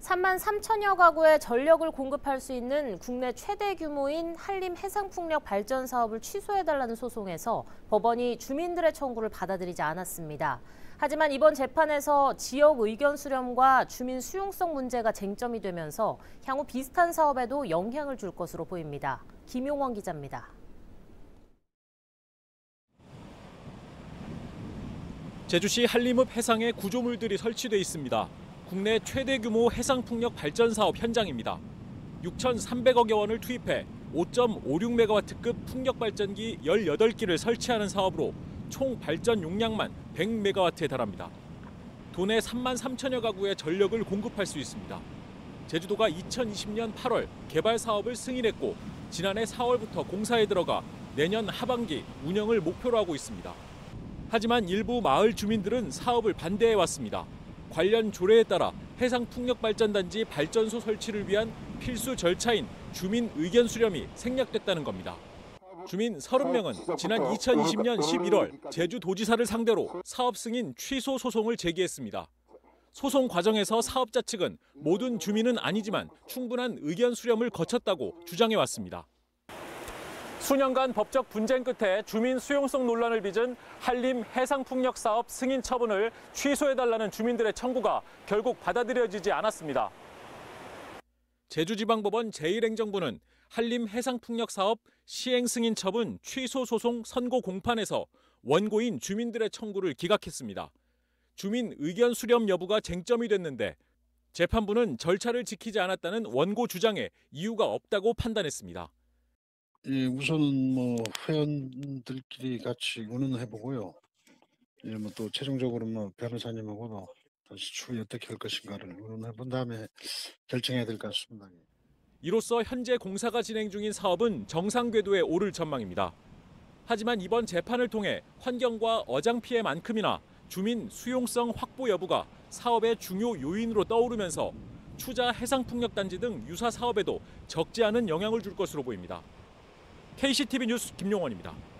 3만 3천여 가구에 전력을 공급할 수 있는 국내 최대 규모인 한림 해상풍력 발전 사업을 취소해달라는 소송에서 법원이 주민들의 청구를 받아들이지 않았습니다. 하지만 이번 재판에서 지역 의견 수렴과 주민 수용성 문제가 쟁점이 되면서 향후 비슷한 사업에도 영향을 줄 것으로 보입니다. 김용원 기자입니다. 제주시 한림읍 해상에 구조물들이 설치돼 있습니다. 국내 최대 규모 해상풍력 발전 사업 현장입니다. 6,300억여 원을 투입해 5.56메가와트급 풍력 발전기 18기를 설치하는 사업으로 총 발전 용량만 100메가와트에 달합니다. 도내 3만 3천여 가구에 전력을 공급할 수 있습니다. 제주도가 2020년 8월 개발 사업을 승인했고 지난해 4월부터 공사에 들어가 내년 하반기 운영을 목표로 하고 있습니다. 하지만 일부 마을 주민들은 사업을 반대해 왔습니다. 관련 조례에 따라 해상풍력발전단지 발전소 설치를 위한 필수 절차인 주민 의견 수렴이 생략됐다는 겁니다. 주민 30명은 지난 2020년 11월 제주도지사를 상대로 사업 승인 취소 소송을 제기했습니다. 소송 과정에서 사업자 측은 모든 주민은 아니지만 충분한 의견 수렴을 거쳤다고 주장해 왔습니다. 수년간 법적 분쟁 끝에 주민 수용성 논란을 빚은 한림 해상풍력 사업 승인 처분을 취소해달라는 주민들의 청구가 결국 받아들여지지 않았습니다. 제주지방법원 제1행정부는 한림 해상풍력 사업 시행 승인 처분 취소 소송 선고 공판에서 원고인 주민들의 청구를 기각했습니다. 주민 의견 수렴 여부가 쟁점이 됐는데 재판부는 절차를 지키지 않았다는 원고 주장에 이유가 없다고 판단했습니다. 예, 우선은 회원들끼리 같이 의논해보고요. 예, 또 최종적으로 변호사님하고도 다시 추후 어떻게 할 것인가를 의논해본 다음에 결정해야 될 것 같습니다. 이로써 현재 공사가 진행 중인 사업은 정상 궤도에 오를 전망입니다. 하지만 이번 재판을 통해 환경과 어장 피해만큼이나 주민 수용성 확보 여부가 사업의 중요 요인으로 떠오르면서 추자 해상풍력단지 등 유사 사업에도 적지 않은 영향을 줄 것으로 보입니다. KCTV 뉴스 김용원입니다.